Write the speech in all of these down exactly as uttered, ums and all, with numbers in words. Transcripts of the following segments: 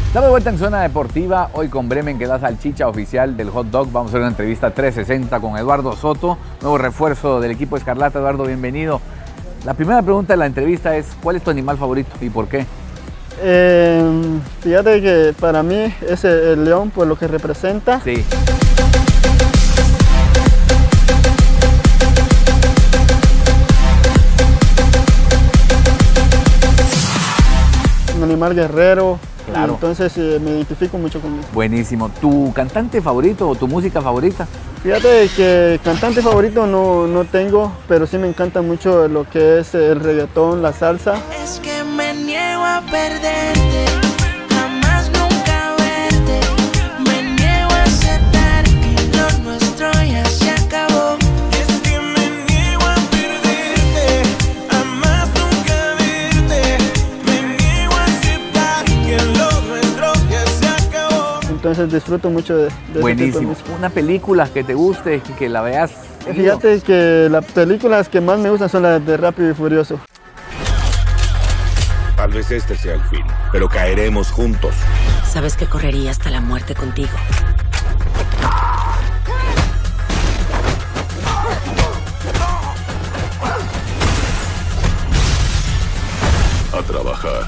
Estamos de vuelta en Zona Deportiva, hoy con Bremen, que es la salchicha oficial del hot dog. Vamos a hacer una entrevista trescientos sesenta con Eduardo Soto, nuevo refuerzo del equipo Escarlata. Eduardo, bienvenido. La primera pregunta de la entrevista es, ¿cuál es tu animal favorito y por qué? Eh, fíjate que para mí es el león, por lo que representa. Sí. Un animal guerrero. Claro. Entonces eh, me identifico mucho con él. Buenísimo. ¿Tu cantante favorito o tu música favorita? Fíjate que cantante favorito no, no tengo, pero sí me encanta mucho lo que es el reggaetón, la salsa. Es que me niego a perderte, jamás nunca verte. Me niego a aceptar que lo nuestro ya se acabó. Es que me niego a perderte, jamás nunca verte. Me niego a aceptar que lo nuestro ya se acabó. Entonces disfruto mucho de, de Buenísimo. ese tipo de Una película que te guste, que, que la veas. Fíjate que las películas que más me gustan son las de Rápido y Furioso. Tal vez este sea el fin, pero caeremos juntos. Sabes que correría hasta la muerte contigo. A trabajar.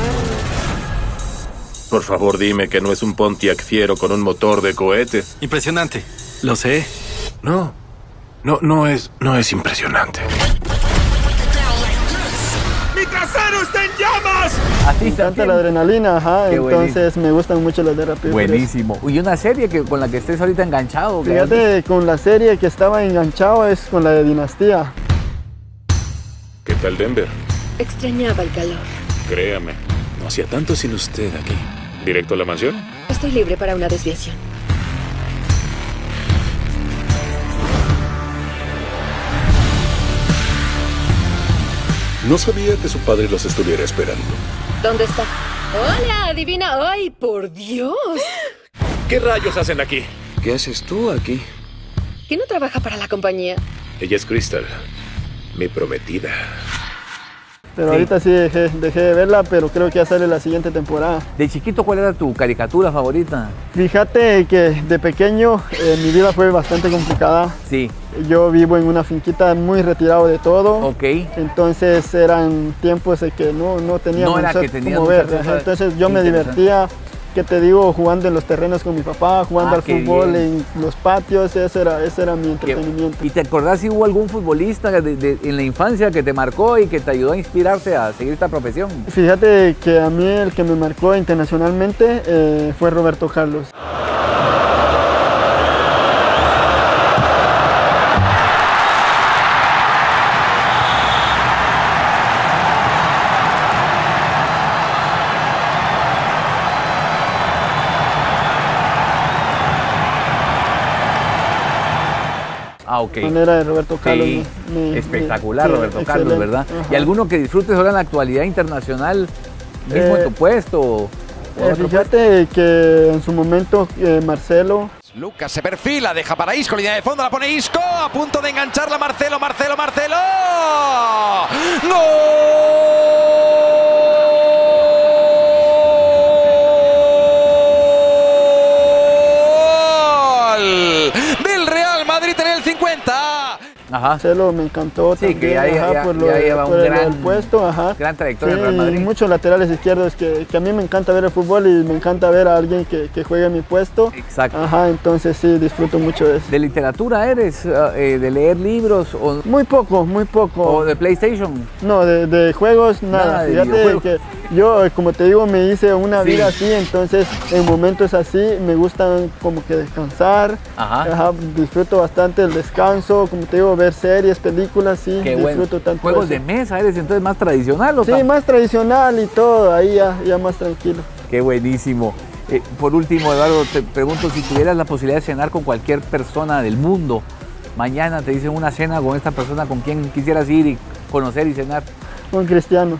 Por favor, dime que no es un Pontiac Fiero con un motor de cohete. Impresionante. Lo sé. No, no, no es, no es impresionante. ¡Mi trasero está en llamas! Así Me encanta la adrenalina, ajá, Qué entonces buenísimo. me gustan mucho las de Rápido y Furioso. Buenísimo. Y una serie que, con la que estés ahorita enganchado. que- Fíjate, con la serie que estaba enganchado es con la de Dinastía. ¿Qué tal Denver? Extrañaba el calor. Créame, no hacía tanto sin usted aquí. ¿Directo a la mansión? Estoy libre para una desviación. No sabía que su padre los estuviera esperando. ¿Dónde está? Hola, adivina. ¡Ay, por Dios! ¿Qué rayos hacen aquí? ¿Qué haces tú aquí? ¿Quién no trabaja para la compañía? Ella es Crystal, mi prometida. Pero Sí. ahorita sí dejé, dejé de verla, pero creo que ya sale la siguiente temporada. De chiquito, ¿cuál era tu caricatura favorita? Fíjate que de pequeño eh, mi vida fue bastante complicada. Sí. Yo vivo en una finquita muy retirado de todo. Ok. Entonces eran tiempos de que no, no teníamos No era que cómo tenías ver. muchas cosas Entonces yo me interesantes. divertía, que te digo, jugando en los terrenos con mi papá, jugando Ah, al qué fútbol bien. en los patios, ese era, ese era mi ¿Qué- entretenimiento. ¿Y te acordás si hubo algún futbolista de- de- en la infancia que te marcó y que te ayudó a inspirarte a seguir esta profesión? Fíjate que a mí el que me marcó internacionalmente eh, fue Roberto Carlos. Ah, ok. La manera de Roberto Carlos. Sí, me- me- espectacular sí, Roberto Carlos, excelente. ¿verdad? Ajá. ¿Y alguno que disfrutes ahora en la actualidad internacional, mismo Eh, en tu puesto? o- o Eh, otro fíjate que en su momento eh, Marcelo, Lucas se perfila, deja para Isco, línea de fondo, la pone Isco, a punto de engancharla Marcelo, Marcelo, Marcelo. ¡Gol! Del Real Madrid en el cincuenta. Ajá. Marcelo me encantó Sí, que también, ya- ya- ajá, ya- por lo ya de- lleva por un el- gran- el puesto, ajá. gran trayectoria en Sí, Real Madrid. y muchos laterales izquierdos que, que a mí me encanta ver el fútbol y me encanta ver a alguien que, que juegue en mi puesto. Exacto. Ajá, entonces sí, disfruto mucho de eso. ¿De literatura eres? eh, ¿De leer libros o, Muy poco, muy poco. o de PlayStation? No, de, de juegos nada. Nada de Fíjate videojuegos. que yo, eh, como te digo, me hice una Sí. vida así, entonces en momentos así me gustan como que descansar. Ajá. disfruto bastante el descanso, como te digo, ver series, películas, sí, Qué bueno. disfruto tanto ¿Juegos eso. de mesa eres entonces más tradicional o Sí, tam- más tradicional y todo, ahí ya, ya más tranquilo. Qué buenísimo. Eh, por último, Eduardo, te pregunto si tuvieras la posibilidad de cenar con cualquier persona del mundo. Mañana te dicen una cena con esta persona, ¿con quién quisieras ir y conocer y cenar? Un cristiano.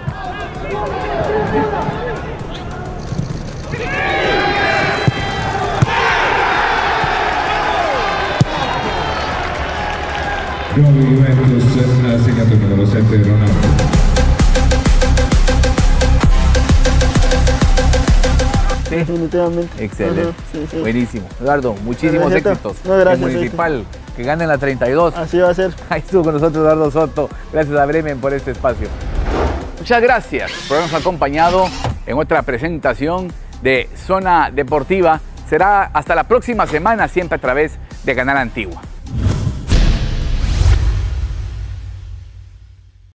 Nuovo Juventus ha segnato il numero sette Ronaldo. Sí, definitivamente. Excelente. Ajá, sí, sí. Buenísimo. Eduardo, muchísimos Gracias, éxitos. no, gracias, El Municipal, que gane la treinta y dos. Así va a ser. Ahí estuvo con nosotros Eduardo Soto. Gracias a Bremen por este espacio. Muchas gracias por habernos acompañado en otra presentación de Zona Deportiva. Será hasta la próxima semana, siempre a través de Canal Antigua.